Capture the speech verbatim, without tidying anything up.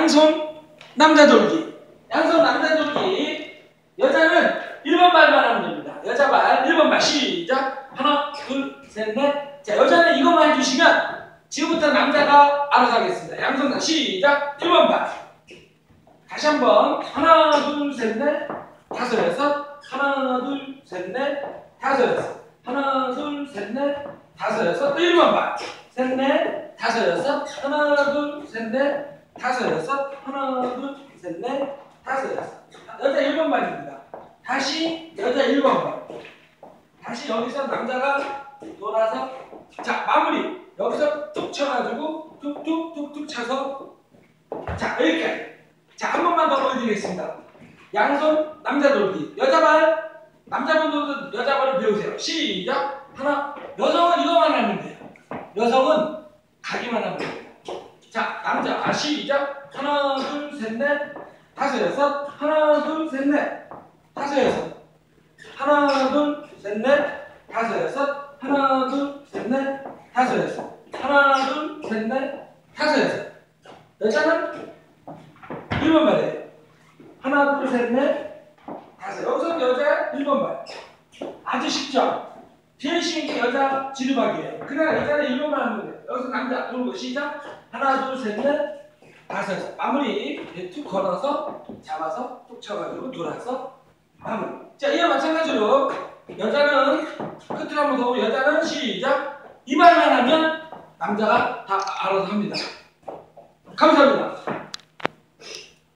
양손 남자 돌기. 양손 남자 돌기. 여자는 일 번 발만 하면 됩니다. 여자 발 일 번 발 시작. 하나 둘 셋 넷. 자, 여자는 이것만 해주시면 지금부터 남자가 알아서 하겠습니다. 양손 시작. 일 번 발. 다시 한번 하나 둘 셋 넷 다섯 여섯. 하나 둘 셋 넷 다섯 여섯. 하나 둘 셋 넷 다섯 여섯. 일 번 발. 셋 넷 다섯 여섯. 하나 둘 셋 넷 다섯 여섯. 하나 둘 셋 넷 다섯 여섯. 여자 일 번 발입니다. 다시 여자 일 번 발. 다시 여기서 남자가 돌아서 자 마무리. 여기서 툭 쳐가지고 툭툭툭툭 쳐서 자 여기까지. 자 한 번만 더 보여드리겠습니다. 양손 남자 돌기. 여자 발 남자분들도 여자 발을 배우세요. 시작. 하나. 여성은 이거만 하면 돼요. 여성은 가기만 하면 돼요. 자 남자 아 시작. 하나 둘 셋 넷 다섯 여섯. 하나 둘 셋 넷 다섯 여섯. 하나 둘 셋 넷 다섯 여섯. 하나 둘 셋 넷 다섯 여섯. 하나 둘 셋 넷 다섯 여섯. 여자는 일 번 발이에요. 하나 둘 셋 넷 다섯. 여기서 여자 일 번 발. 아주 쉽죠? 제일 쉬운 게 여자 지르박이에요. 그냥 여자는 일 번만 하면 돼요. 여기서 남자 돌고 시작. 하나 둘 셋 넷 다섯 여섯. 마무리. 툭 걸어서 잡아서 툭 쳐가지고 돌아서 마무리. 자 이와 마찬가지로 여자는 끝으로 한번 더 보고 여자는 시작. 이 말만 하면 남자가 다 알아서 합니다. 감사합니다.